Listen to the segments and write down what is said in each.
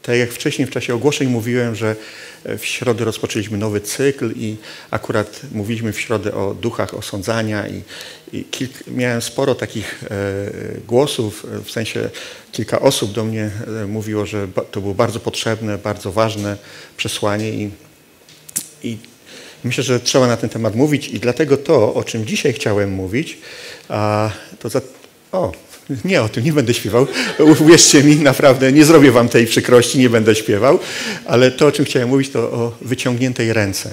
Tak jak wcześniej w czasie ogłoszeń mówiłem, że w środę rozpoczęliśmy nowy cykl i akurat mówiliśmy w środę o duchach osądzania i miałem sporo takich głosów, w sensie kilka osób do mnie mówiło, że to było bardzo potrzebne, bardzo ważne przesłanie i myślę, że trzeba na ten temat mówić i dlatego to, o czym dzisiaj chciałem mówić, nie o tym, nie będę śpiewał. Uwierzcie mi, naprawdę nie zrobię wam tej przykrości, nie będę śpiewał, ale to, o czym chciałem mówić, to o wyciągniętej ręce.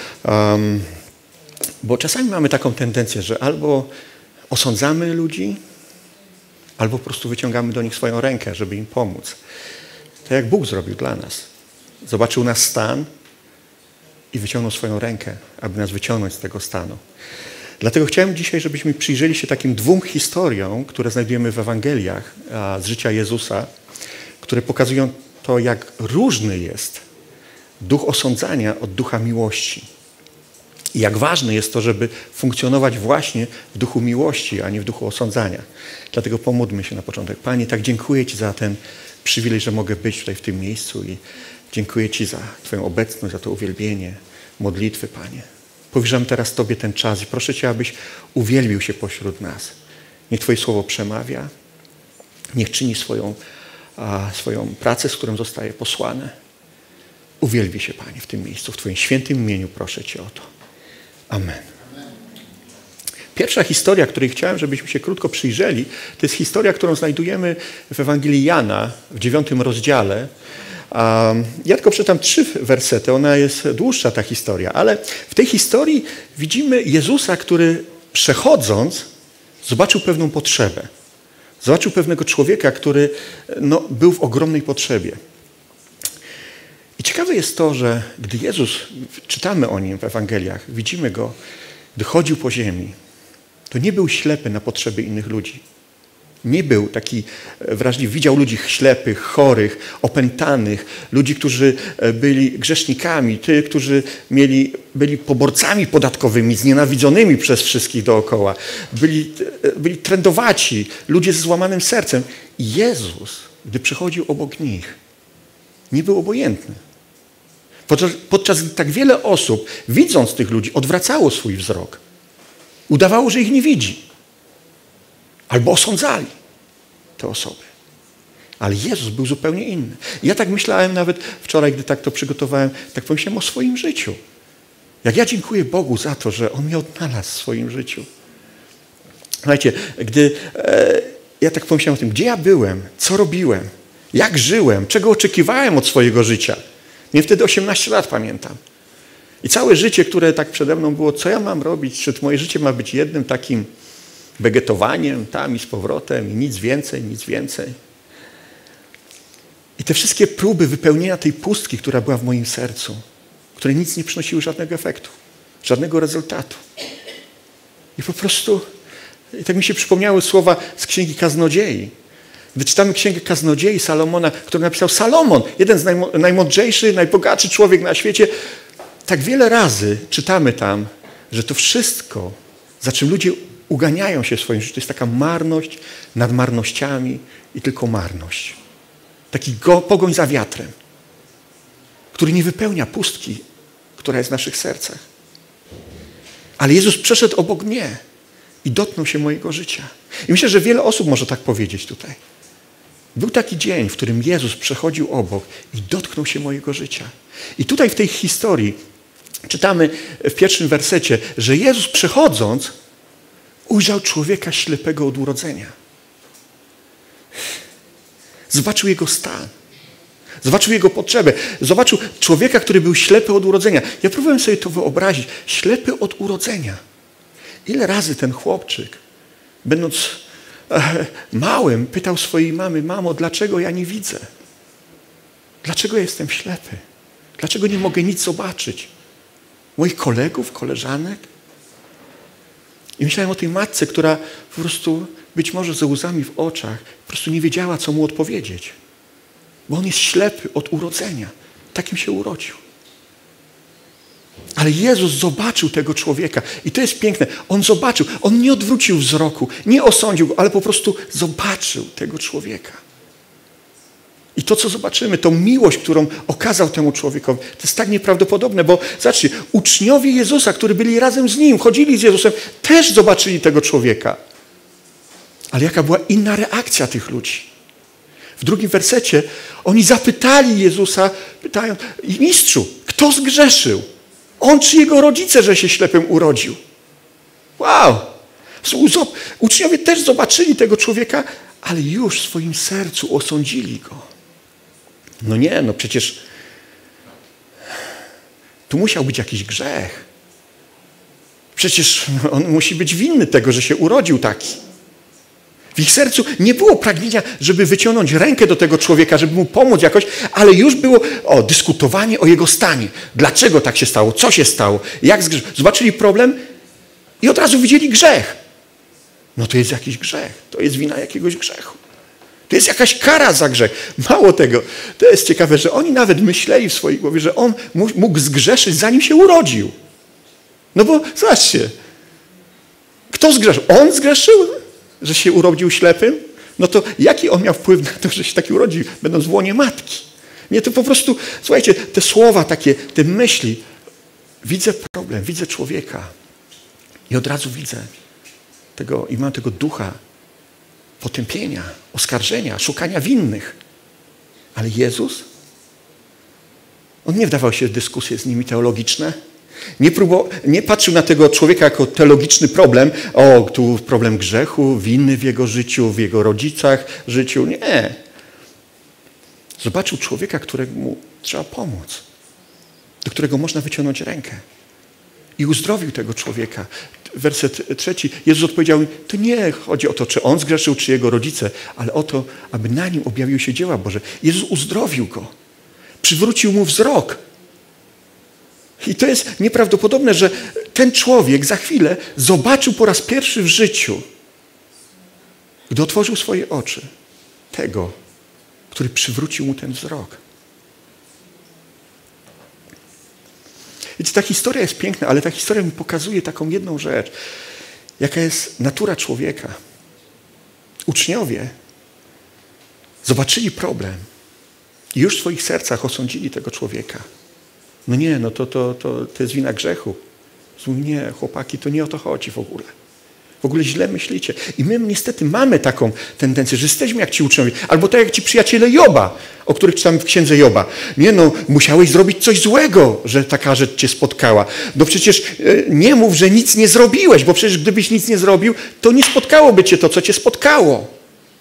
Bo czasami mamy taką tendencję, że albo osądzamy ludzi, albo po prostu wyciągamy do nich swoją rękę, żeby im pomóc. Tak jak Bóg zrobił dla nas. Zobaczył nasz stan i wyciągnął swoją rękę, aby nas wyciągnąć z tego stanu. Dlatego chciałem dzisiaj, żebyśmy przyjrzeli się takim dwóm historiom, które znajdujemy w Ewangeliach z życia Jezusa, które pokazują to, jak różny jest duch osądzania od ducha miłości. I jak ważne jest to, żeby funkcjonować właśnie w duchu miłości, a nie w duchu osądzania. Dlatego pomódlmy się na początek. Panie, tak dziękuję Ci za ten przywilej, że mogę być tutaj w tym miejscu i dziękuję Ci za Twoją obecność, za to uwielbienie, modlitwy, Panie. Powierzam teraz Tobie ten czas i proszę Cię, abyś uwielbił się pośród nas. Niech Twoje słowo przemawia, niech czyni swoją pracę, z którą zostaje posłane. Uwielbi się, Panie, w tym miejscu, w Twoim świętym imieniu proszę Cię o to. Amen. Pierwsza historia, której chciałem, żebyśmy się krótko przyjrzeli, to jest historia, którą znajdujemy w Ewangelii Jana w 9 rozdziale. Ja tylko przeczytam 3 wersety, ona jest dłuższa ta historia, ale w tej historii widzimy Jezusa, który przechodząc zobaczył pewną potrzebę. Zobaczył pewnego człowieka, który był w ogromnej potrzebie. I ciekawe jest to, że gdy Jezus, czytamy o Nim w Ewangeliach, widzimy Go, gdy chodził po ziemi, to nie był ślepy na potrzeby innych ludzi. Nie był taki wrażliwy. Widział ludzi ślepych, chorych, opętanych, ludzi, którzy byli grzesznikami, tych, którzy byli poborcami podatkowymi, znienawidzonymi przez wszystkich dookoła. Byli trędowaci, ludzie z złamanym sercem. I Jezus, gdy przechodził obok nich, nie był obojętny. Podczas gdy tak wiele osób, widząc tych ludzi, odwracało swój wzrok. Udawało, że ich nie widzi. Albo osądzali te osoby. Ale Jezus był zupełnie inny. Ja tak myślałem nawet wczoraj, gdy tak to przygotowałem, tak pomyślałem o swoim życiu. Jak ja dziękuję Bogu za to, że On mnie odnalazł w swoim życiu. Słuchajcie, gdy ja tak pomyślałem o tym, gdzie ja byłem, co robiłem, jak żyłem, czego oczekiwałem od swojego życia. Miałem wtedy 18 lat, pamiętam. I całe życie, które tak przede mną było, co ja mam robić, czy moje życie ma być jednym takim wegetowaniem tam i z powrotem i nic więcej, nic więcej. I te wszystkie próby wypełnienia tej pustki, która była w moim sercu, które nic nie przynosiły żadnego efektu, żadnego rezultatu. I po prostu, i tak mi się przypomniały słowa z Księgi Kaznodziei. Gdy czytamy Księgę Kaznodziei Salomona, którą napisał Salomon, jeden z najmądrzejszy, najbogatszy człowiek na świecie, tak wiele razy czytamy tam, że to wszystko, za czym ludzie uganiają się w swoim życiu, to jest taka marność nad marnościami i tylko marność. Taki pogoń za wiatrem, który nie wypełnia pustki, która jest w naszych sercach. Ale Jezus przeszedł obok mnie i dotknął się mojego życia. I myślę, że wiele osób może tak powiedzieć tutaj. Był taki dzień, w którym Jezus przechodził obok i dotknął się mojego życia. I tutaj w tej historii czytamy w 1 wersecie, że Jezus przechodząc ujrzał człowieka ślepego od urodzenia. Zobaczył jego stan. Zobaczył jego potrzebę. Zobaczył człowieka, który był ślepy od urodzenia. Ja próbowałem sobie to wyobrazić. Ślepy od urodzenia. Ile razy ten chłopczyk, będąc małym, pytał swojej mamy: mamo, dlaczego ja nie widzę? Dlaczego jestem ślepy? Dlaczego nie mogę nic zobaczyć? Moich kolegów, koleżanek? I myślałem o tej matce, która po prostu, być może ze łzami w oczach, po prostu nie wiedziała, co mu odpowiedzieć. Bo on jest ślepy od urodzenia. Takim się urodził. Ale Jezus zobaczył tego człowieka. I to jest piękne. On zobaczył. On nie odwrócił wzroku, nie osądził go, ale po prostu zobaczył tego człowieka. I to, co zobaczymy, tą miłość, którą okazał temu człowiekowi, to jest tak nieprawdopodobne, bo zobaczcie, uczniowie Jezusa, którzy byli razem z Nim, chodzili z Jezusem, też zobaczyli tego człowieka. Ale jaka była inna reakcja tych ludzi? W drugim wersecie oni zapytali Jezusa, pytają, mistrzu, kto zgrzeszył? On czy jego rodzice, że się ślepym urodził? Wow! Uczniowie też zobaczyli tego człowieka, ale już w swoim sercu osądzili go. No nie, no przecież tu musiał być jakiś grzech. Przecież on musi być winny tego, że się urodził taki. W ich sercu nie było pragnienia, żeby wyciągnąć rękę do tego człowieka, żeby mu pomóc jakoś, ale już było dyskutowanie o jego stanie. Dlaczego tak się stało? Co się stało? Jak zgrzeszył? Zobaczyli problem i od razu widzieli grzech. No to jest jakiś grzech. To jest wina jakiegoś grzechu. To jest jakaś kara za grzech. Mało tego, to jest ciekawe, że oni nawet myśleli w swojej głowie, że on mógł zgrzeszyć, zanim się urodził. No bo zobaczcie, kto zgrzeszył? On zgrzeszył, że się urodził ślepym? No to jaki on miał wpływ na to, że się taki urodził, będąc w łonie matki? Nie, to po prostu, słuchajcie, te słowa takie, te myśli, widzę problem, widzę człowieka i od razu widzę tego i mam tego ducha potępienia, oskarżenia, szukania winnych. Ale Jezus, on nie wdawał się w dyskusje z nimi teologiczne. Nie patrzył na tego człowieka jako teologiczny problem. Tu problem grzechu, winy w jego życiu, w jego rodzicach życiu. Nie. Zobaczył człowieka, któremu trzeba pomóc. Do którego można wyciągnąć rękę. I uzdrowił tego człowieka. Werset 3. Jezus odpowiedział im, to nie chodzi o to, czy on zgrzeszył, czy jego rodzice, ale o to, aby na nim objawiły się dzieła Boże. Jezus uzdrowił go. Przywrócił mu wzrok. I to jest nieprawdopodobne, że ten człowiek za chwilę zobaczył po raz pierwszy w życiu, gdy otworzył swoje oczy, tego, który przywrócił mu ten wzrok. Wiecie, ta historia jest piękna, ale ta historia mi pokazuje taką jedną rzecz. Jaka jest natura człowieka. Uczniowie zobaczyli problem i już w swoich sercach osądzili tego człowieka. No nie, no to jest wina grzechu. Nie, chłopaki, to nie o to chodzi w ogóle. W ogóle źle myślicie. I my niestety mamy taką tendencję, że jesteśmy jak ci uczniowie. Albo tak jak ci przyjaciele Joba, o których czytamy w księdze Joba. Nie no, musiałeś zrobić coś złego, że taka rzecz cię spotkała. No przecież nie mów, że nic nie zrobiłeś, bo przecież gdybyś nic nie zrobił, to nie spotkałoby cię to, co cię spotkało.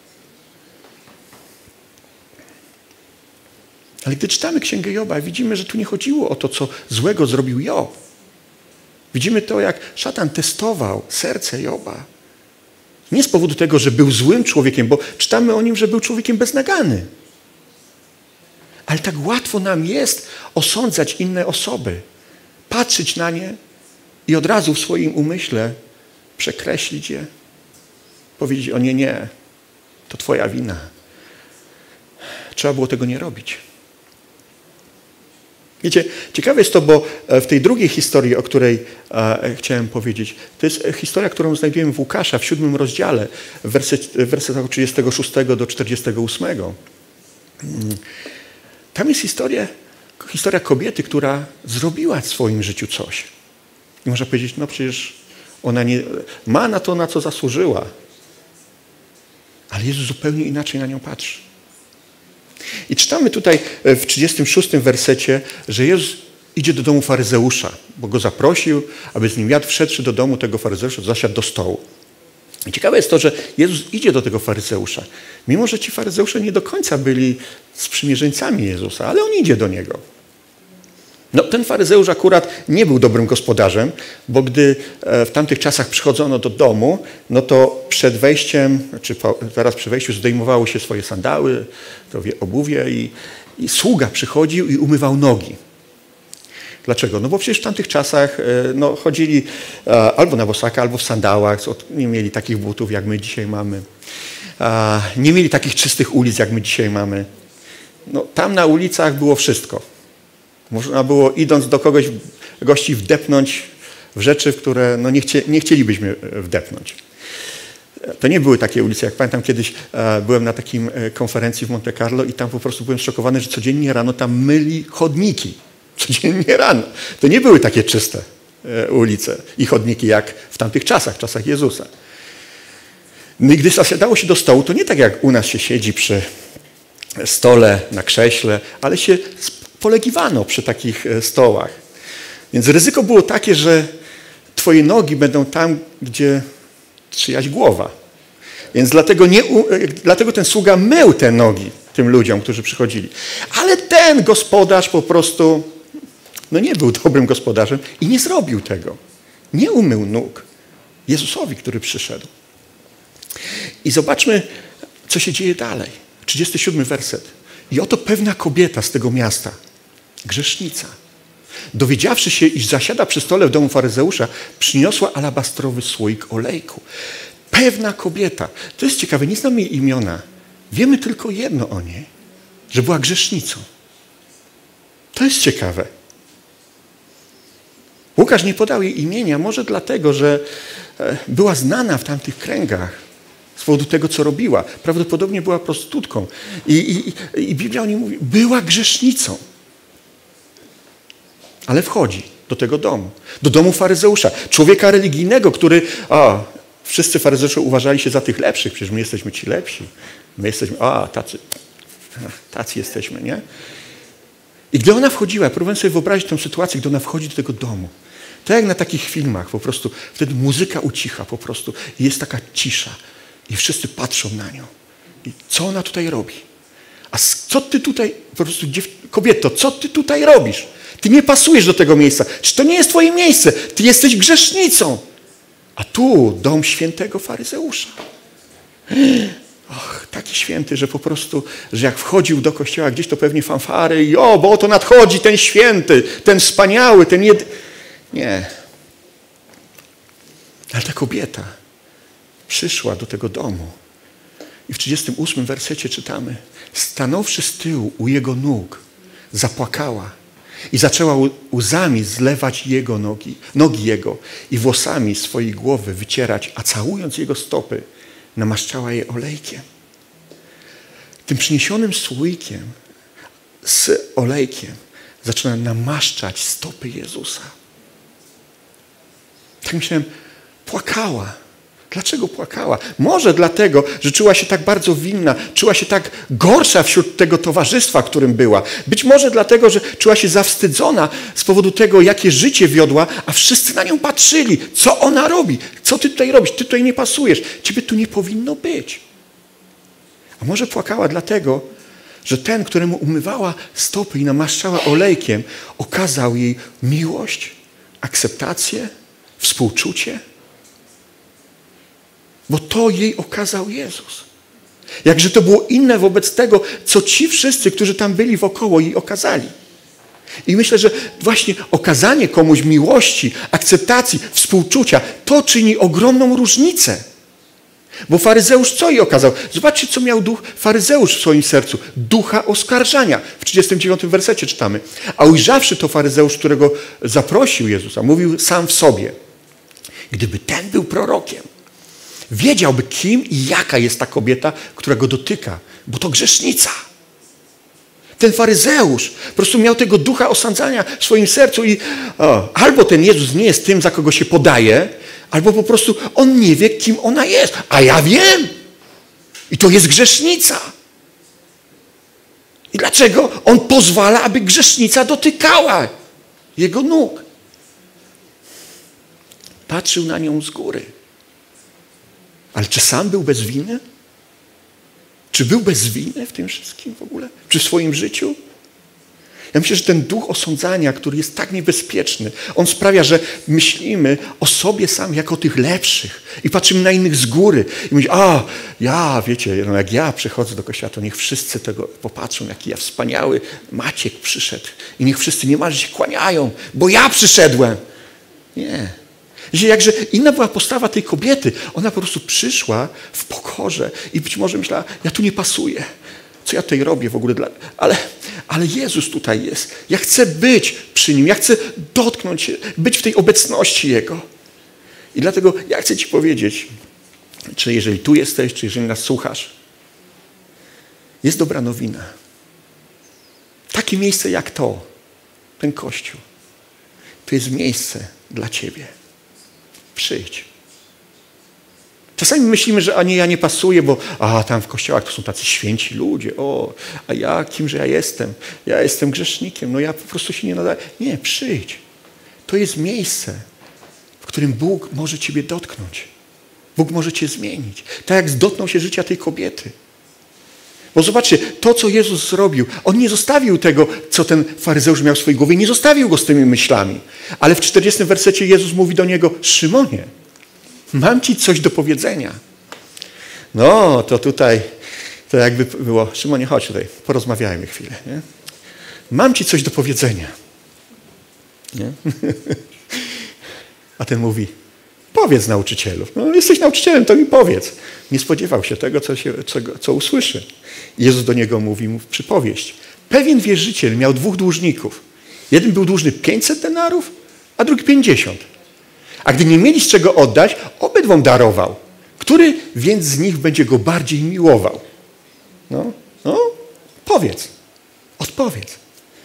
Ale gdy czytamy księgę Joba, widzimy, że tu nie chodziło o to, co złego zrobił Job. Widzimy to, jak szatan testował serce Joba. Nie z powodu tego, że był złym człowiekiem, bo czytamy o nim, że był człowiekiem beznagany. Ale tak łatwo nam jest osądzać inne osoby, patrzeć na nie i od razu w swoim umyśle przekreślić je. Powiedzieć, nie, to twoja wina. Trzeba było tego nie robić. Wiecie, ciekawe jest to, bo w tej drugiej historii, o której chciałem powiedzieć, to jest historia, którą znajdujemy w Łukasza w 7 rozdziale, w wersetach od 36 do 48. Tam jest historia kobiety, która zrobiła w swoim życiu coś. I można powiedzieć, no przecież ona nie ma na to, na co zasłużyła. Ale Jezus zupełnie inaczej na nią patrzy. I czytamy tutaj w 36 wersecie, że Jezus idzie do domu faryzeusza, bo go zaprosił, aby z nim jadł. Wszedłszy do domu tego faryzeusza, zasiadł do stołu. I ciekawe jest to, że Jezus idzie do tego faryzeusza. Mimo że ci faryzeusze nie do końca byli sprzymierzeńcami Jezusa, ale on idzie do niego. No, ten faryzeusz akurat nie był dobrym gospodarzem, bo gdy w tamtych czasach przychodzono do domu, no to przed wejściem, czy zaraz przy wejściu zdejmowało się swoje sandały, to obuwie i sługa przychodził i umywał nogi. Dlaczego? No bo przecież w tamtych czasach chodzili albo na bosaka, albo w sandałach, nie mieli takich butów, jak my dzisiaj mamy. Nie mieli takich czystych ulic, jak my dzisiaj mamy. No, tam na ulicach było wszystko. Można było, idąc do gości wdepnąć w rzeczy, w które nie chcielibyśmy wdepnąć. To nie były takie ulice. Jak pamiętam, kiedyś byłem na takim konferencji w Monte Carlo i tam po prostu byłem szokowany, że codziennie rano tam myli chodniki. Codziennie rano. To nie były takie czyste ulice i chodniki jak w tamtych czasach Jezusa. No i gdy zasiadało się do stołu, to nie tak jak u nas się siedzi przy stole, na krześle, ale się polegiwano przy takich stołach. Więc ryzyko było takie, że twoje nogi będą tam, gdzie czyjaś głowa. Więc dlatego ten sługa mył te nogi tym ludziom, którzy przychodzili. Ale ten gospodarz po prostu nie był dobrym gospodarzem i nie zrobił tego. Nie umył nóg Jezusowi, który przyszedł. I zobaczmy, co się dzieje dalej. 37 werset. I oto pewna kobieta z tego miasta, grzesznica, dowiedziawszy się, iż zasiada przy stole w domu faryzeusza, przyniosła alabastrowy słoik olejku. Pewna kobieta. To jest ciekawe, nie znamy jej imiona. Wiemy tylko jedno o niej, że była grzesznicą. To jest ciekawe. Łukasz nie podał jej imienia, może dlatego, że była znana w tamtych kręgach z powodu tego, co robiła. Prawdopodobnie była prostytutką. I Biblia o niej mówi, była grzesznicą. Ale wchodzi do tego domu. Do domu faryzeusza. Człowieka religijnego, który... wszyscy faryzeusze uważali się za tych lepszych. Przecież my jesteśmy ci lepsi. My jesteśmy... tacy jesteśmy, nie? I gdy ona wchodziła, próbowałem sobie wyobrazić tę sytuację, gdy ona wchodzi do tego domu. Tak jak na takich filmach po prostu. Wtedy muzyka ucicha po prostu. I jest taka cisza. I wszyscy patrzą na nią. I co ona tutaj robi? A co ty tutaj, po prostu kobieto, co ty tutaj robisz? Ty nie pasujesz do tego miejsca. Czy to nie jest twoje miejsce? Ty jesteś grzesznicą. A tu dom świętego faryzeusza. Taki święty, że po prostu, że jak wchodził do kościoła gdzieś, to pewnie fanfary i bo oto nadchodzi ten święty, ten wspaniały, Nie. Ale ta kobieta przyszła do tego domu i w 38 wersecie czytamy: stanąwszy z tyłu u jego nóg, zapłakała i zaczęła łzami zlewać jego nogi jego i włosami swojej głowy wycierać, a całując jego stopy, namaszczała je olejkiem. Tym przyniesionym słoikiem z olejkiem zaczyna namaszczać stopy Jezusa. Tak myślałem, płakała. Dlaczego płakała? Może dlatego, że czuła się tak bardzo winna, czuła się tak gorsza wśród tego towarzystwa, w którym była. Być może dlatego, że czuła się zawstydzona z powodu tego, jakie życie wiodła, a wszyscy na nią patrzyli. Co ona robi? Co ty tutaj robisz? Ty tutaj nie pasujesz. Ciebie tu nie powinno być. A może płakała dlatego, że ten, któremu umywała stopy i namaszczała olejkiem, okazał jej miłość, akceptację, współczucie? Bo to jej okazał Jezus. Jakże to było inne wobec tego, co ci wszyscy, którzy tam byli wokoło, jej okazali. I myślę, że właśnie okazanie komuś miłości, akceptacji, współczucia, to czyni ogromną różnicę. Bo faryzeusz co jej okazał? Zobaczcie, co miał faryzeusz w swoim sercu. Ducha oskarżania. W 39 wersecie czytamy. A ujrzawszy to faryzeusz, którego zaprosił Jezusa, mówił sam w sobie: gdyby ten był prorokiem, wiedziałby, kim i jaka jest ta kobieta, która go dotyka, bo to grzesznica. Ten faryzeusz po prostu miał tego ducha osądzania w swoim sercu i albo ten Jezus nie jest tym, za kogo się podaje, albo po prostu on nie wie, kim ona jest. A ja wiem. I to jest grzesznica. I dlaczego on pozwala, aby grzesznica dotykała jego nóg? Patrzył na nią z góry. Ale czy sam był bez winy? Czy był bez winy w tym wszystkim w ogóle? Czy w swoim życiu? Ja myślę, że ten duch osądzania, który jest tak niebezpieczny, on sprawia, że myślimy o sobie sam jako tych lepszych i patrzymy na innych z góry i mówimy: wiecie, jak ja przychodzę do kościoła, to niech wszyscy tego popatrzą, jaki ja wspaniały Maciek przyszedł i niech wszyscy niemalże się kłaniają, bo ja przyszedłem. Nie. Jakże inna była postawa tej kobiety. Ona po prostu przyszła w pokorze i być może myślała: ja tu nie pasuję. Co ja tutaj robię w ogóle? Ale Jezus tutaj jest. Ja chcę być przy Nim. Ja chcę dotknąć się, być w tej obecności Jego. I dlatego ja chcę Ci powiedzieć, czy jeżeli tu jesteś, czy jeżeli nas słuchasz, jest dobra nowina. Takie miejsce jak to, ten Kościół, to jest miejsce dla ciebie. Przyjdź. Czasami myślimy, że ja nie pasuję, bo tam w kościołach to są tacy święci ludzie. A ja, kimże ja jestem? Ja jestem grzesznikiem. No ja po prostu się nie nadaję. Nie, przyjdź. To jest miejsce, w którym Bóg może ciebie dotknąć. Bóg może cię zmienić. Tak jak dotknął się życia tej kobiety. Bo zobaczcie, to co Jezus zrobił, On nie zostawił tego, co ten faryzeusz miał w swojej głowie, nie zostawił go z tymi myślami. Ale w 40 wersecie Jezus mówi do niego: Szymonie, mam ci coś do powiedzenia. No, to tutaj, to jakby było: Szymonie, chodź tutaj, porozmawiajmy chwilę. Nie? Mam ci coś do powiedzenia. Nie? A ten mówi: powiedz, nauczycielu. No, jesteś nauczycielem, to mi powiedz. Nie spodziewał się tego, co usłyszy. Jezus do niego mówi mu przypowieść. Pewien wierzyciel miał 2 dłużników. Jeden był dłużny 500 denarów, a drugi 50. A gdy nie mieli z czego oddać, obydwom darował. Który więc z nich będzie go bardziej miłował? No, powiedz. Odpowiedz.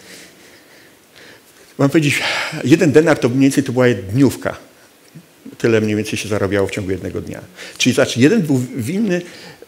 Mam powiedzieć, 1 denar to mniej więcej to była dniówka. Tyle mniej więcej się zarabiało w ciągu jednego dnia. Czyli znaczy, jeden był winny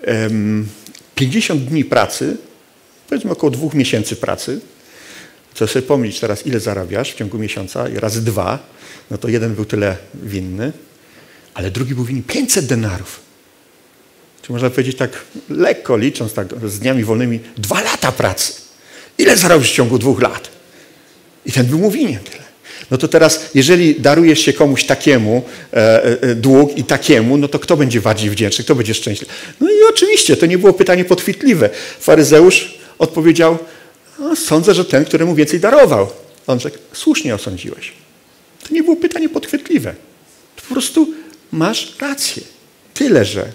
50 dni pracy, powiedzmy około 2 miesięcy pracy. Co sobie pomyśleć teraz, ile zarabiasz w ciągu miesiąca, i razy 2, no to jeden był tyle winny, ale drugi był winny 500 denarów. Czyli można powiedzieć tak lekko licząc, tak z dniami wolnymi, 2 lata pracy. Ile zarobisz w ciągu 2 lat? I ten był mu winien tyle. No to teraz, jeżeli darujesz się komuś takiemu dług i takiemu, no to kto będzie bardziej wdzięczny, kto będzie szczęśliwy? No i oczywiście, to nie było pytanie podchwytliwe. Faryzeusz odpowiedział: sądzę, że ten, któremu więcej darował. On rzekł: słusznie osądziłeś. To nie było pytanie podchwytliwe. To po prostu masz rację. Tyle, że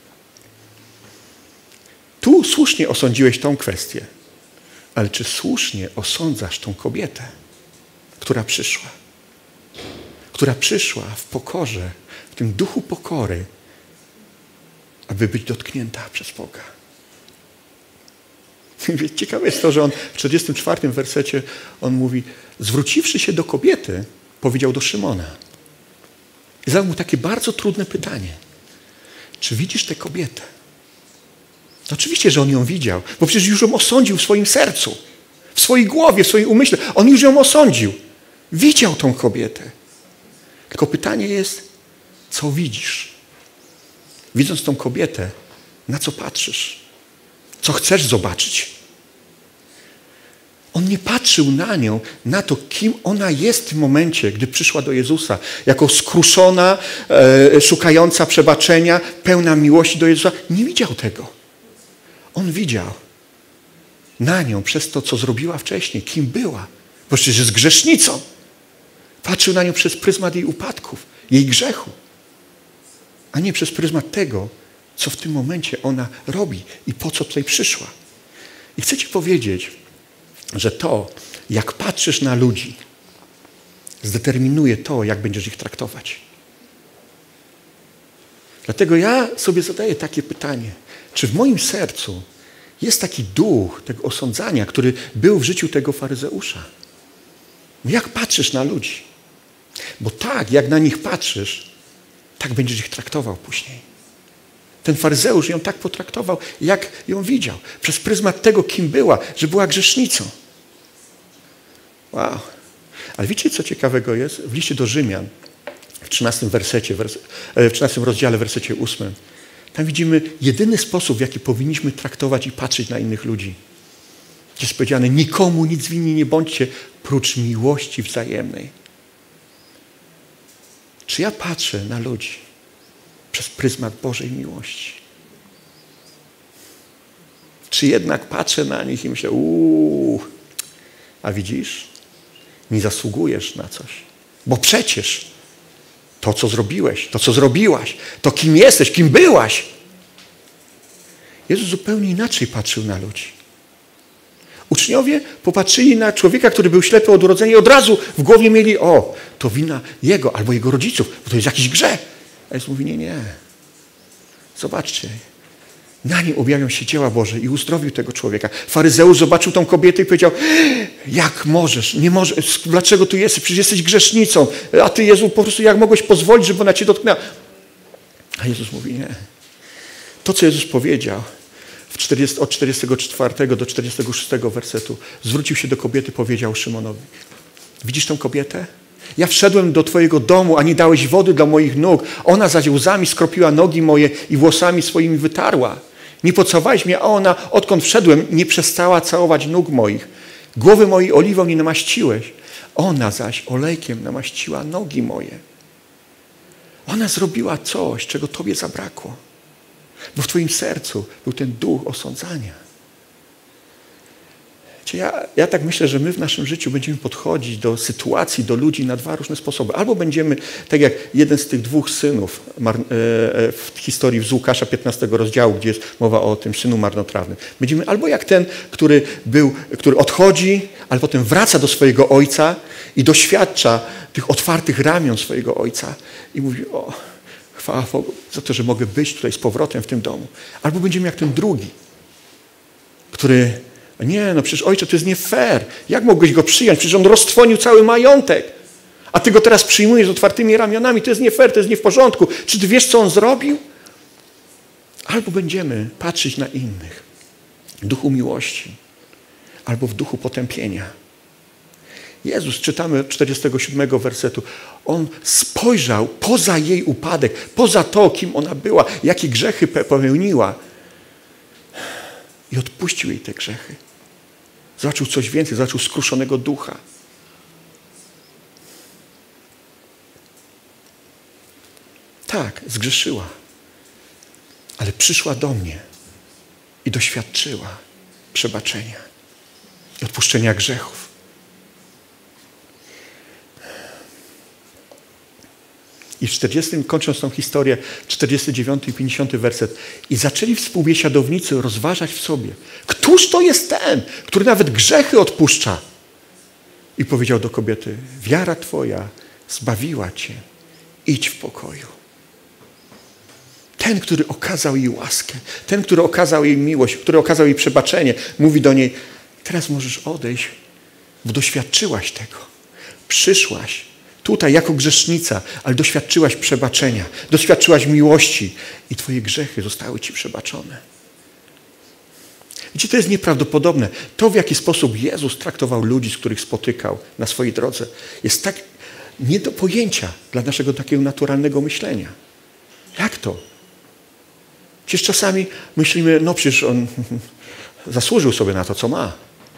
tu słusznie osądziłeś tą kwestię, ale czy słusznie osądzasz tą kobietę, która przyszła? Która przyszła w pokorze, w tym duchu pokory, aby być dotknięta przez Boga. Ciekawe jest to, że on w 44 wersecie on mówi: zwróciwszy się do kobiety, powiedział do Szymona. I zadał mu takie bardzo trudne pytanie. Czy widzisz tę kobietę? No oczywiście, że on ją widział, bo przecież już ją osądził w swoim sercu, w swojej głowie, w swoim umyśle. On już ją osądził. Widział tą kobietę. Tylko pytanie jest, co widzisz? Widząc tą kobietę, na co patrzysz? Co chcesz zobaczyć? On nie patrzył na nią, na to, kim ona jest w tym momencie, gdy przyszła do Jezusa. Jako skruszona, szukająca przebaczenia, pełna miłości do Jezusa. Nie widział tego. On widział na nią przez to, co zrobiła wcześniej, kim była. Bo przecież jest grzesznicą. Patrzył na nią przez pryzmat jej upadków, jej grzechu, a nie przez pryzmat tego, co w tym momencie ona robi i po co tutaj przyszła. I chcę ci powiedzieć, że to, jak patrzysz na ludzi, zdeterminuje to, jak będziesz ich traktować. Dlatego ja sobie zadaję takie pytanie. Czy w moim sercu jest taki duch tego osądzania, który był w życiu tego faryzeusza? Jak patrzysz na ludzi? Bo tak, jak na nich patrzysz, tak będziesz ich traktował później. Ten faryzeusz ją tak potraktował, jak ją widział. Przez pryzmat tego, kim była, że była grzesznicą. Wow. Ale wiecie, co ciekawego jest? W liście do Rzymian, w 13 rozdziale, wersecie 8, tam widzimy jedyny sposób, w jaki powinniśmy traktować i patrzeć na innych ludzi. Jest powiedziane: nikomu nic winni nie bądźcie, prócz miłości wzajemnej. Czy ja patrzę na ludzi przez pryzmat Bożej miłości? Czy jednak patrzę na nich i myślę: a widzisz? Nie zasługujesz na coś. Bo przecież to, co zrobiłeś, to, co zrobiłaś, to, kim jesteś, kim byłaś. Jezus zupełnie inaczej patrzył na ludzi. Uczniowie popatrzyli na człowieka, który był ślepy od urodzenia i od razu w głowie mieli: to wina jego albo jego rodziców, bo to jest jakiś grzech. A Jezus mówi: nie. Zobaczcie. Na nim objawią się dzieła Boże i uzdrowił tego człowieka. Faryzeusz zobaczył tą kobietę i powiedział, jak możesz, nie możesz, dlaczego tu jesteś, przecież jesteś grzesznicą, a ty, Jezu, po prostu jak mogłeś pozwolić, żeby ona cię dotknęła? A Jezus mówi, nie. To, co Jezus powiedział od 44 do 46 wersetu, zwrócił się do kobiety, powiedział Szymonowi, widzisz tą kobietę? Ja wszedłem do twojego domu, a nie dałeś wody dla moich nóg. Ona zaś łzami skropiła nogi moje i włosami swoimi wytarła. Nie pocałowałeś mnie, a ona, odkąd wszedłem, nie przestała całować nóg moich. Głowy mojej oliwą nie namaściłeś. Ona zaś olejkiem namaściła nogi moje. Ona zrobiła coś, czego tobie zabrakło. Bo w twoim sercu był ten duch osądzania. Ja tak myślę, że my w naszym życiu będziemy podchodzić do sytuacji, do ludzi na dwa różne sposoby. Albo będziemy, tak jak jeden z tych dwóch synów w historii z Łukasza 15 rozdziału, gdzie jest mowa o tym synu marnotrawnym. Będziemy albo jak ten, który odchodzi, ale potem wraca do swojego ojca i doświadcza tych otwartych ramion swojego ojca i mówi, o, chwała Bogu za to, że mogę być tutaj z powrotem w tym domu. Albo będziemy jak ten drugi, który nie, no przecież ojcze, to jest nie fair. Jak mogłeś go przyjąć? Przecież on roztrwonił cały majątek. A ty go teraz przyjmujesz z otwartymi ramionami. To jest nie fair, to jest nie w porządku. Czy ty wiesz, co on zrobił? Albo będziemy patrzeć na innych w duchu miłości, albo w duchu potępienia. Jezus, czytamy od 47 wersetu, on spojrzał poza jej upadek, poza to, kim ona była, jakie grzechy popełniła i odpuścił jej te grzechy. Zobaczył coś więcej, zobaczył skruszonego ducha. Tak, zgrzeszyła, ale przyszła do mnie i doświadczyła przebaczenia i odpuszczenia grzechów. I w 40, kończąc tą historię, 49 i 50 werset. I zaczęli współbiesiadownicy rozważać w sobie, któż to jest ten, który nawet grzechy odpuszcza? I powiedział do kobiety, wiara twoja zbawiła cię, idź w pokoju. Ten, który okazał jej łaskę, ten, który okazał jej miłość, który okazał jej przebaczenie, mówi do niej, teraz możesz odejść, bo doświadczyłaś tego. Przyszłaś tutaj jako grzesznica, ale doświadczyłaś przebaczenia, doświadczyłaś miłości i twoje grzechy zostały ci przebaczone. Widzicie, to jest nieprawdopodobne. To, w jaki sposób Jezus traktował ludzi, z których spotykał na swojej drodze, jest tak nie do pojęcia dla naszego takiego naturalnego myślenia. Jak to? Przecież czasami myślimy, no przecież on zasłużył sobie na to, co ma.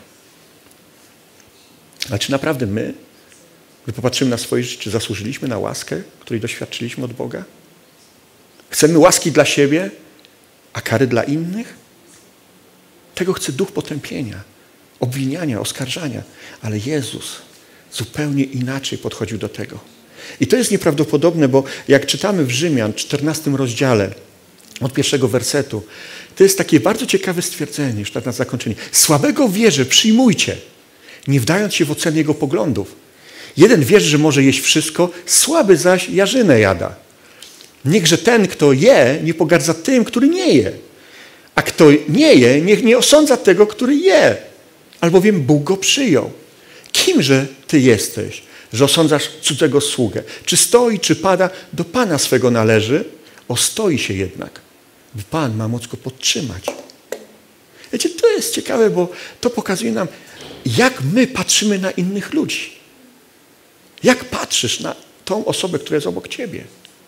Ale czy naprawdę my, gdy popatrzymy na swoje życie, czy zasłużyliśmy na łaskę, której doświadczyliśmy od Boga? Chcemy łaski dla siebie, a kary dla innych? Tego chce duch potępienia, obwiniania, oskarżania. Ale Jezus zupełnie inaczej podchodził do tego. I to jest nieprawdopodobne, bo jak czytamy w Rzymian, 14 rozdziale, od 1 wersetu, to jest takie bardzo ciekawe stwierdzenie, już na zakończenie. Słabego w wierze przyjmujcie, nie wdając się w ocenę jego poglądów. Jeden wierzy, że może jeść wszystko, słaby zaś jarzynę jada. Niechże ten, kto je, nie pogardza tym, który nie je. A kto nie je, niech nie osądza tego, który je. Albowiem Bóg go przyjął. Kimże ty jesteś, że osądzasz cudzego sługę? Czy stoi, czy pada, do Pana swego należy. Ostoi się jednak, bo Pan ma moc go podtrzymać. Wiecie, to jest ciekawe, bo to pokazuje nam, jak my patrzymy na innych ludzi. Jak patrzysz na tą osobę, która jest obok ciebie?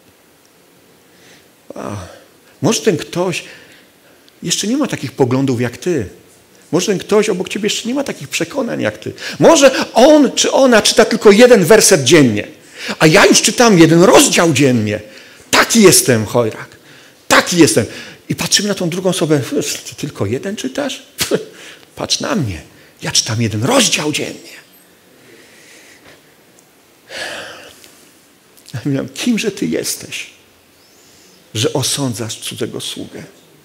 Może ten ktoś jeszcze nie ma takich poglądów jak ty. Może ten ktoś obok ciebie jeszcze nie ma takich przekonań jak ty. Może on czy ona czyta tylko jeden werset dziennie, a ja już czytam 1 rozdział dziennie. Taki jestem, chojrak. Taki jestem. I patrzymy na tą drugą osobę. Ty tylko 1 czytasz? Patrz na mnie. Ja czytam 1 rozdział dziennie. Ja mówię, kimże ty jesteś, że osądzasz cudzego sługę?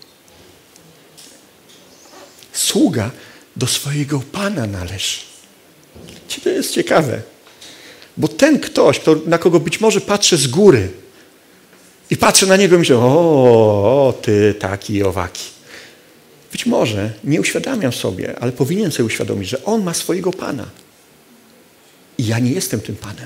Sługa do swojego Pana należy. To jest ciekawe. Bo ten ktoś, na kogo być może patrzę z góry I patrzę na niego i myślę, o, ty taki i owaki. Być może nie uświadamiam sobie, ale powinien sobie uświadomić, że on ma swojego Pana. I ja nie jestem tym Panem.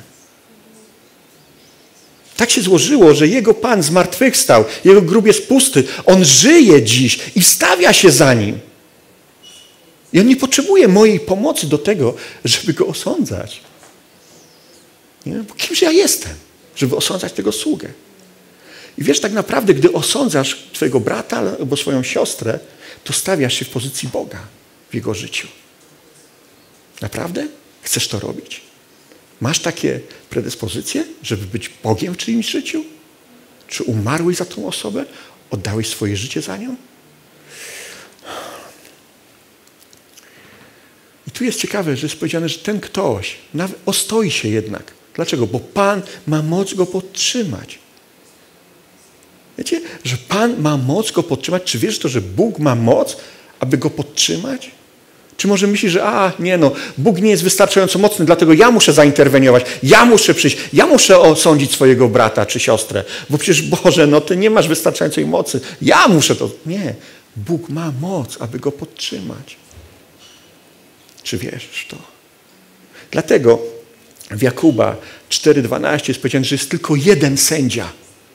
Tak się złożyło, że jego Pan zmartwychwstał, jego grób jest pusty. On żyje dziś i wstawia się za nim. I on nie potrzebuje mojej pomocy do tego, żeby go osądzać. Nie? Bo kimże ja jestem, żeby osądzać tego sługę? I wiesz, tak naprawdę, gdy osądzasz twojego brata albo swoją siostrę, to stawiasz się w pozycji Boga w jego życiu. Naprawdę? Chcesz to robić? Masz takie predyspozycje, żeby być Bogiem w czyimś życiu? Czy umarłeś za tą osobę? Oddałeś swoje życie za nią? I tu jest ciekawe, że jest powiedziane, że ten ktoś nawet ostoi się jednak. Dlaczego? Bo Pan ma moc go podtrzymać. Wiecie, że Pan ma moc go podtrzymać? Czy wiesz to, że Bóg ma moc, aby go podtrzymać? Czy może myślisz, że Bóg nie jest wystarczająco mocny, dlatego ja muszę zainterweniować, ja muszę przyjść, ja muszę osądzić swojego brata czy siostrę, bo przecież Boże, ty nie masz wystarczającej mocy, ja muszę to. Nie, Bóg ma moc, aby go podtrzymać. Czy wierzysz w to? Dlatego w Jakuba 4:12 jest powiedziane, że jest tylko jeden sędzia.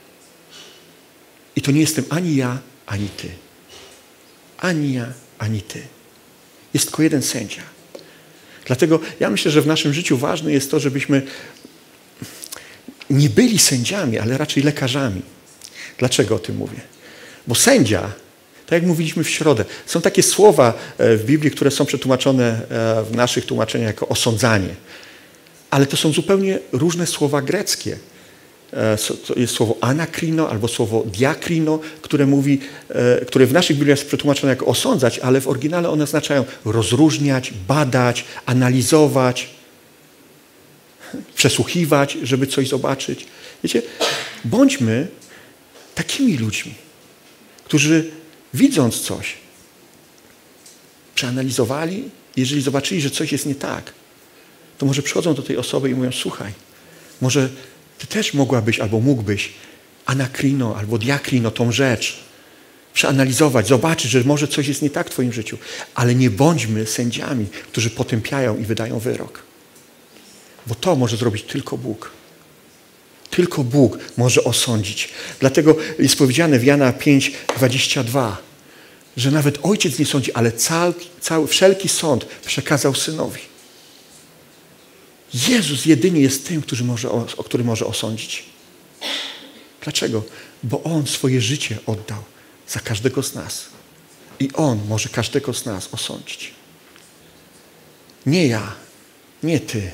I to nie jestem ani ja, ani ty. Ani ja, ani ty. Jest tylko jeden sędzia. Dlatego ja myślę, że w naszym życiu ważne jest to, żebyśmy nie byli sędziami, ale raczej lekarzami. Dlaczego o tym mówię? Bo sędzia, tak jak mówiliśmy w środę, są takie słowa w Biblii, które są przetłumaczone w naszych tłumaczeniach jako osądzanie. Ale to są zupełnie różne słowa greckie. To jest słowo anakrino albo słowo diakrino, które w naszych Bibliach jest przetłumaczone jako osądzać, ale w oryginale one oznaczają rozróżniać, badać, analizować, przesłuchiwać, żeby coś zobaczyć. Wiecie, bądźmy takimi ludźmi, którzy widząc coś, przeanalizowali, jeżeli zobaczyli, że coś jest nie tak, to może przychodzą do tej osoby i mówią, słuchaj, może ty też mogłabyś albo mógłbyś anakrino albo diakrino tą rzecz przeanalizować, zobaczyć, że może coś jest nie tak w twoim życiu, ale nie bądźmy sędziami, którzy potępiają i wydają wyrok. Bo to może zrobić tylko Bóg. Tylko Bóg może osądzić. Dlatego jest powiedziane w Jana 5:22, że nawet ojciec nie sądzi, ale wszelki sąd przekazał synowi. Jezus jedynie jest tym, który może osądzić. Dlaczego? Bo On swoje życie oddał za każdego z nas. I On może każdego z nas osądzić. Nie ja, nie ty,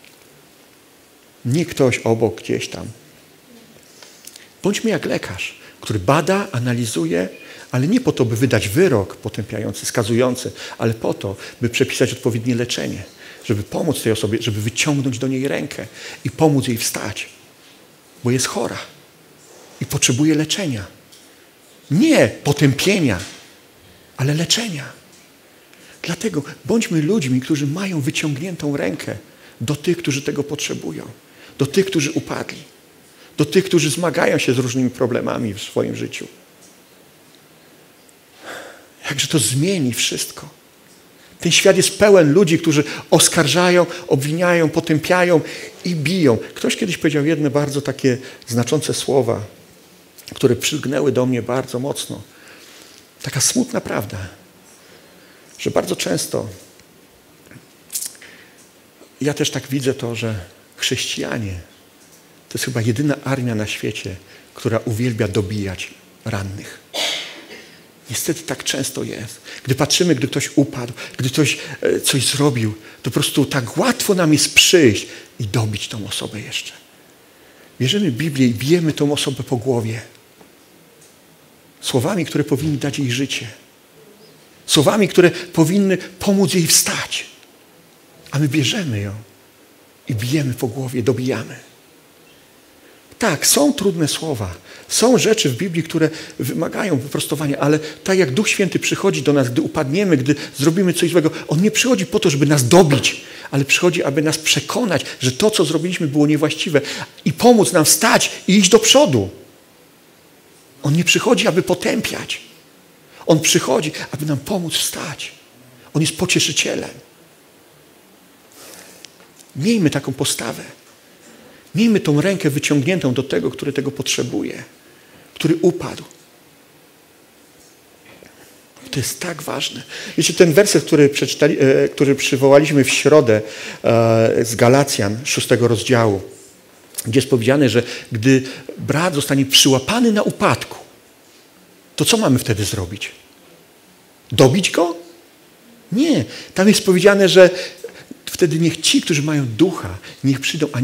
nie ktoś obok gdzieś tam. Bądźmy jak lekarz, który bada, analizuje, ale nie po to, by wydać wyrok potępiający, skazujący, ale po to, by przepisać odpowiednie leczenie, żeby pomóc tej osobie, żeby wyciągnąć do niej rękę i pomóc jej wstać, bo jest chora i potrzebuje leczenia. Nie potępienia, ale leczenia. Dlatego bądźmy ludźmi, którzy mają wyciągniętą rękę do tych, którzy tego potrzebują, do tych, którzy upadli, do tych, którzy zmagają się z różnymi problemami w swoim życiu. Jakże to zmieni wszystko. Ten świat jest pełen ludzi, którzy oskarżają, obwiniają, potępiają i biją. Ktoś kiedyś powiedział jedne bardzo takie znaczące słowa, które przylgnęły do mnie bardzo mocno. Taka smutna prawda, że bardzo często ja też tak widzę to, że chrześcijanie to jest chyba jedyna armia na świecie, która uwielbia dobijać rannych. Niestety tak często jest. Gdy patrzymy, gdy ktoś upadł, gdy ktoś coś zrobił, to po prostu tak łatwo nam jest przyjść i dobić tą osobę jeszcze. Bierzemy Biblię i bijemy tą osobę po głowie. Słowami, które powinny dać jej życie. Słowami, które powinny pomóc jej wstać. A my bierzemy ją i bijemy po głowie, dobijamy. Tak, są trudne słowa. Są rzeczy w Biblii, które wymagają wyprostowania, ale tak jak Duch Święty przychodzi do nas, gdy upadniemy, gdy zrobimy coś złego, On nie przychodzi po to, żeby nas dobić, ale przychodzi, aby nas przekonać, że to, co zrobiliśmy, było niewłaściwe i pomóc nam wstać i iść do przodu. On nie przychodzi, aby potępiać. On przychodzi, aby nam pomóc wstać. On jest pocieszycielem. Miejmy taką postawę. Miejmy tą rękę wyciągniętą do tego, który tego potrzebuje, który upadł. To jest tak ważne. Wiecie, ten werset, który przywołaliśmy w środę z Galacjan, 6 rozdziału, gdzie jest powiedziane, że gdy brat zostanie przyłapany na upadku, to co mamy wtedy zrobić? Dobić go? Nie. Tam jest powiedziane, że wtedy niech ci, którzy mają ducha, niech przyjdą, a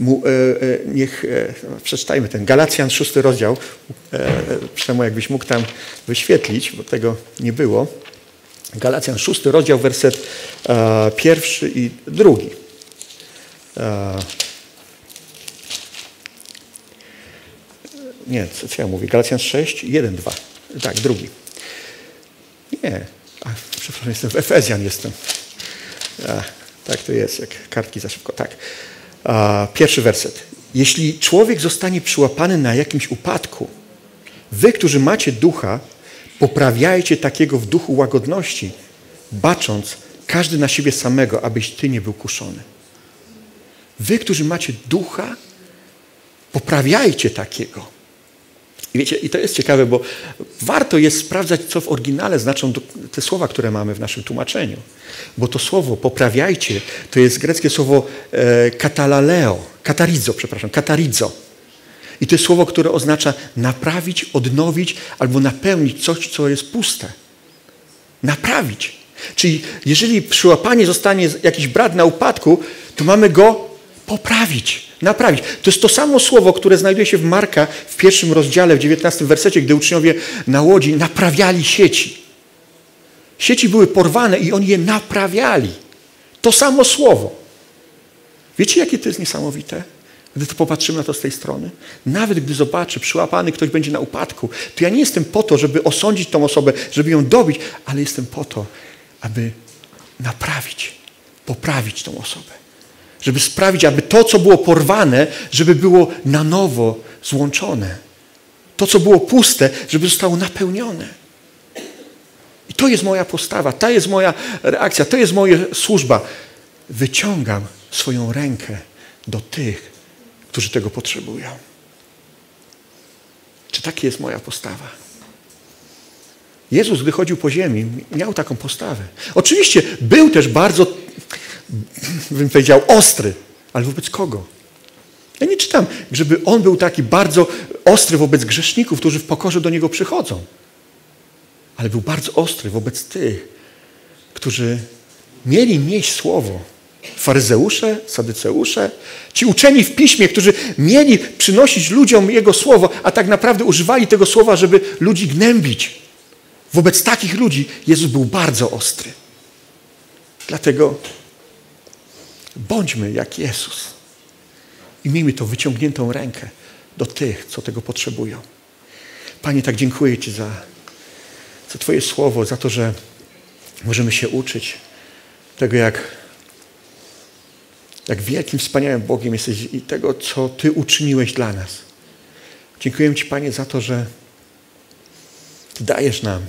przeczytajmy ten Galacjan 6 rozdział, przynajmniej jakbyś mógł tam wyświetlić, bo tego nie było. Galacjan 6 rozdział, werset 1 i 2. Nie, co ja mówię? Galacjan 6, 1, 2. Tak, drugi. Nie. Przepraszam, jestem w Efezjan jestem. Tak to jest, jak kartki za szybko. Tak. Pierwszy werset. Jeśli człowiek zostanie przyłapany na jakimś upadku, wy, którzy macie ducha, poprawiajcie takiego w duchu łagodności, bacząc każdy na siebie samego, abyś ty nie był kuszony. Wy, którzy macie ducha, poprawiajcie takiego. I wiecie, i to jest ciekawe, bo warto jest sprawdzać, co w oryginale znaczą te słowa, które mamy w naszym tłumaczeniu. Bo to słowo poprawiajcie, to jest greckie słowo katarizo. I to jest słowo, które oznacza naprawić, odnowić albo napełnić coś, co jest puste. Naprawić. Czyli jeżeli przyłapanie zostanie jakiś brat na upadku, to mamy go poprawić, naprawić. To jest to samo słowo, które znajduje się w Marka w 1 rozdziale, w 19 wersecie, gdy uczniowie na łodzi naprawiali sieci. Sieci były porwane i oni je naprawiali. To samo słowo. Wiecie, jakie to jest niesamowite? Gdy to popatrzymy na to z tej strony. Nawet gdy zobaczę, przyłapany ktoś będzie na upadku, to ja nie jestem po to, żeby osądzić tą osobę, żeby ją dobić, ale jestem po to, aby naprawić, poprawić tą osobę. Żeby sprawić, aby to, co było porwane, żeby było na nowo złączone. To, co było puste, żeby zostało napełnione. I to jest moja postawa, to jest moja reakcja, to jest moja służba. Wyciągam swoją rękę do tych, którzy tego potrzebują. Czy taka jest moja postawa? Jezus, gdy chodził po ziemi, miał taką postawę. Oczywiście był też bardzo, bym powiedział, ostry. Ale wobec kogo? Ja nie czytam, żeby on był taki bardzo ostry wobec grzeszników, którzy w pokorze do niego przychodzą. Ale był bardzo ostry wobec tych, którzy mieli nieść słowo. Faryzeusze, sadyceusze, ci uczeni w piśmie, którzy mieli przynosić ludziom jego słowo, a tak naprawdę używali tego słowa, żeby ludzi gnębić. Wobec takich ludzi Jezus był bardzo ostry. Dlatego bądźmy jak Jezus i miejmy tą wyciągniętą rękę do tych, co tego potrzebują. Panie, tak dziękuję Ci za Twoje słowo, za to, że możemy się uczyć tego, jak wielkim, wspaniałym Bogiem jesteś i tego, co Ty uczyniłeś dla nas. Dziękuję Ci, Panie, za to, że Ty dajesz nam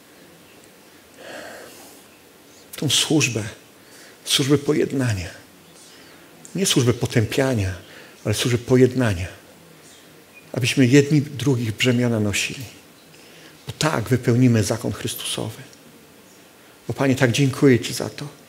tą służbę pojednania. Nie służbę potępiania, ale służbę pojednania. Abyśmy jedni drugich brzemiona nosili. Bo tak wypełnimy zakon Chrystusowy. Bo Panie, tak dziękuję Ci za to.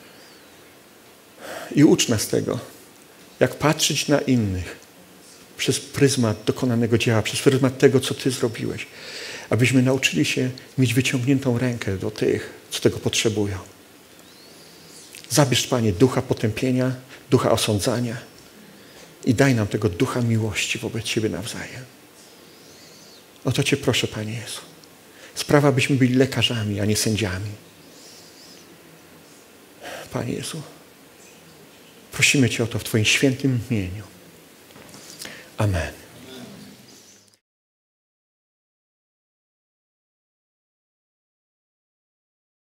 I ucz nas tego, jak patrzeć na innych przez pryzmat dokonanego dzieła, przez pryzmat tego, co Ty zrobiłeś. Abyśmy nauczyli się mieć wyciągniętą rękę do tych, co tego potrzebują. Zabierz, Panie, ducha potępienia, ducha osądzania i daj nam tego ducha miłości wobec siebie nawzajem. O to Cię proszę, Panie Jezu. Sprawa, abyśmy byli lekarzami, a nie sędziami. Panie Jezu, prosimy Cię o to w Twoim świętym imieniu. Amen.